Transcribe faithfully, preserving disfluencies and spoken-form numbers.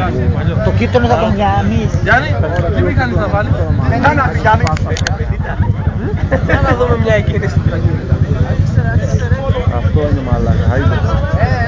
Το κίτρινο θα τον Γιάννης. Γιάννη, τι μηχανή θα βάλει? Κάνα Γιάννη. Για να δούμε μια εκκίνηση του τραγούδι. Αυτό είναι μαλάκα.